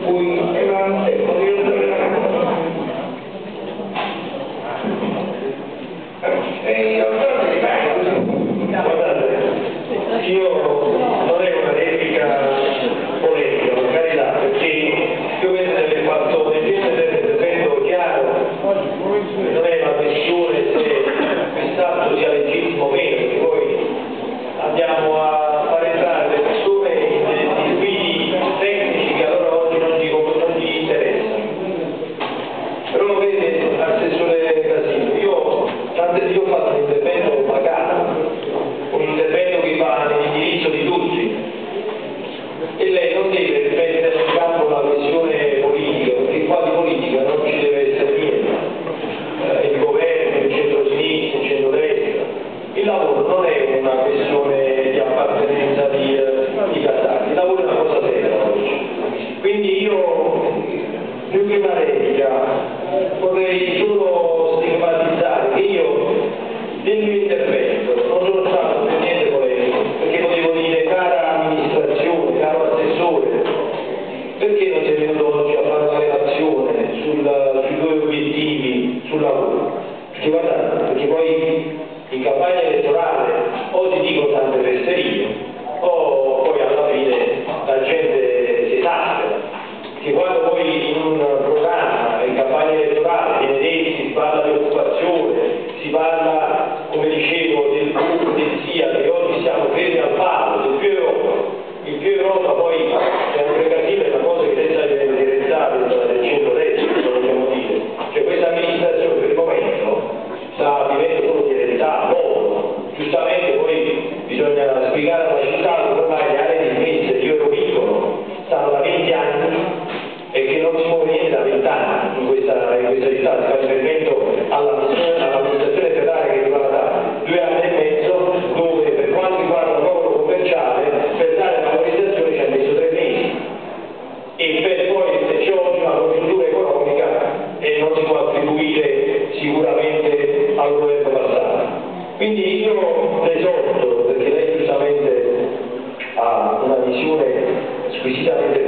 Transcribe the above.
Io non è una replica polemica, per carità, perché io penso di aver fatto nel mio intervento chiaro, non è una questione se quest'atto sia legittimo o meno, perché poi andiamo a far entrare le persone in disguidi tecnici che allora oggi non gli interessano. Però vede, assessore Casino, io ho fatto un intervento magari, un intervento che va nell'indirizzo di tutti, e lei non deve mettere in campo una questione politica, perché qua di politica non ci deve essere niente, il governo, il centro-sinistra, il centro-destra, il lavoro non è una questione di appartenenza di Casale, il lavoro è una cosa seria oggi. Quindi io, più che una replica, vorrei solo stigmatizzare che io nel mio intervento non sono stato per niente polemico, perché potevo dire: cara amministrazione, caro assessore, perché non si è venuto oggi a fare una relazione sui due obiettivi sul lavoro? Perché guardate, perché poi in campagna elettorale o si dicono tante fesserie o poi alla fine la gente si esaspera, che quando poi in un programma in campagna elettorale viene detto, si parla di occupazione, si parla, come dicevo, del gruppo del SIA, che oggi siamo fermi al palo, del più Europa poi è un precario, è una cosa che senza direttare del centro-destra, lo dobbiamo dire. Cioè questa amministrazione per il momento sta vivendo solo di eredità, giustamente poi bisogna spiegare alla città che ormai le aree dismesse, io ero piccolo, stanno da 20 anni e che non si muove niente da 20 anni in questa città. Si fa riferimento all'amministrazione statale che è durata 2 anni e mezzo, dove per quanto riguarda il lavoro commerciale per dare l'autorizzazione ci ha messo 3 mesi, e per poi se c'è oggi una congiuntura economica e non si può attribuire sicuramente al governo passato. Quindi io l'esorto, perché lei giustamente ha una visione squisitamente